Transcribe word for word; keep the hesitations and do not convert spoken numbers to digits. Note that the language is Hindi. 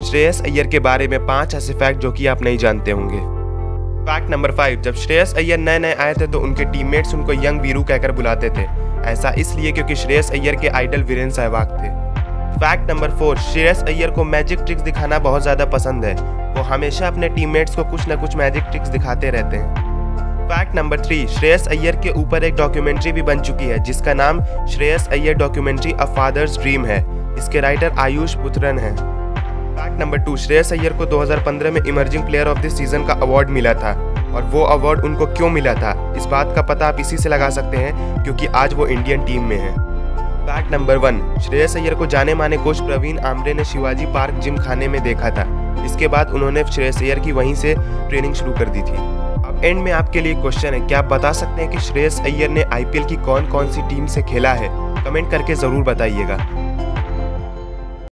श्रेयस अय्यर के बारे में पांच ऐसे फैक्ट जो कि आप नहीं जानते होंगे। फैक्ट नंबर फाइव, जब श्रेयस अय्यर नए नए आए थे तो उनके टीममेट्स उनको यंग वीरू कहकर बुलाते थे। ऐसा इसलिए क्योंकि श्रेयस अय्यर के आइडल वीरेंद्र सहवाग थे। Fact number four, Shreyas Iyer को मैजिक ट्रिक्स दिखाना बहुत ज़्यादा पसंद है। वो हमेशा अपने टीममेट्स को कुछ न कुछ मैजिक ट्रिक्स दिखाते रहते हैं। Fact number three, Shreyas Iyer के ऊपर एक डॉक्यूमेंट्री भी बन चुकी है जिसका नाम Shreyas Iyer documentary a father's dream है। इसके राइटर आयुष पुत्रन हैं। Fact number two, Shreyas Iyer को दो हज़ार पंद्रह में emerging player of the season का अवार्ड मिला था और वो अवार्ड उनको क्यों मिला था इस बात का पता आप इसी से लगा सकते हैं क्योंकि आज वो इंडियन टीम में है। Fact number one, Shreyas Iyer को जाने माने कोच प्रवीण आमरे ने शिवाजी पार्क जिम खाने में देखा था। इसके बाद उन्होंने श्रेयस अय्यर की वहीं से ट्रेनिंग शुरू कर दी थी। अब एंड में आपके लिए क्वेश्चन है, क्या आप बता सकते हैं कि श्रेयस अय्यर ने आईपीएल की कौन कौन सी टीम से खेला है? कमेंट करके ज़रूर बताइएगा।